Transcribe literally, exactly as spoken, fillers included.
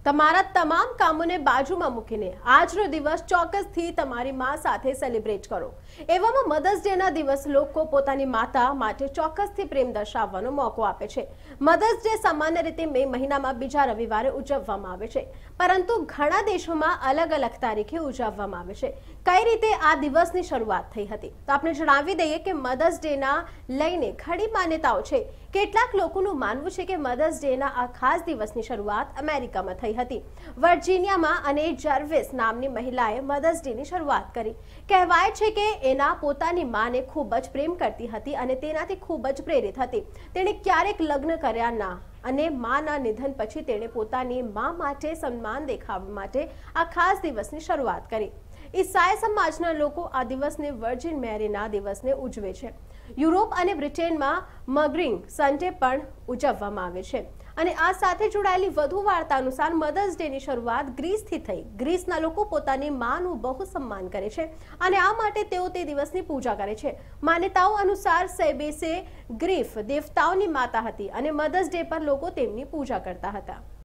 તમારા તમામ કામોને બાજુમાં મૂકીને આજનો દિવસ ચોક્કસથી તમારી માં સાથે સેલિબ્રેટ કરો। એવામાં મધર્સ ડેના દિવસ લોકો પોતાની માતા માટે ચોક્કસથી પ્રેમ દર્શાવવાનો મોકો આપે છે। મધર્સ ડે સામાન્ય રીતે મે મહિનામાં બીજા રવિવારે ઉજવવામાં આવે છે, પરંતુ ઘણા દેશોમાં અલગ અલગ તારીખે ઉજવવામાં આવે છે। કઈ રીતે આ દિવસની શરૂઆત થઈ હતી તો આપણે જણાવી દઈએ કે મધર્સ ડેના લઈને ઘણી માન્યતાઓ છે। કેટલાક લોકોનું માનવું છે કે મધર્સ ડેના આ ખાસ દિવસની શરૂઆત અમેરિકામાં થઈ હતી। વર્જિનિયામાં અને જર્વિસ નામની મહિલાએ મધર્સ ડેની શરૂઆત કરી। કહેવાય છે કે એના પોતાની માને ખૂબ જ પ્રેમ કરતી હતી અને તેનાથી ખૂબ જ પ્રેરિત હતી। તેણે ક્યારેક લગ્ન કર્યા ના અને માના નિધન પછી તેણે પોતાની મા માટે સન્માન દેખાડવા માટે આ ખાસ દિવસની શરૂઆત કરી। ઈસાઈ સમાજના લોકો આ દિવસને વર્જિન મેરીના દિવસને ઉજવે છે। યુરોપ અને બ્રિટનમાં મધરિંગ સન્ડે પણ ઉજવવામાં આવે છે। અને આ સાથે જોડાયેલી વધુ વાર્તા અનુસાર મધર્સ ડેની શરૂઆત ગ્રીસથી થઈ। ગ્રીસના લોકો પોતાની માનું બહુ સન્માન કરે છે અને આ માટે તેઓ તે દિવસની પૂજા કરે છે। માન્યતાઓ અનુસાર સેબેસે ગ્રીફ દેવતાઓની માતા હતી અને મધર્સ ડે પર લોકો તેમની પૂજા કરતા હતા।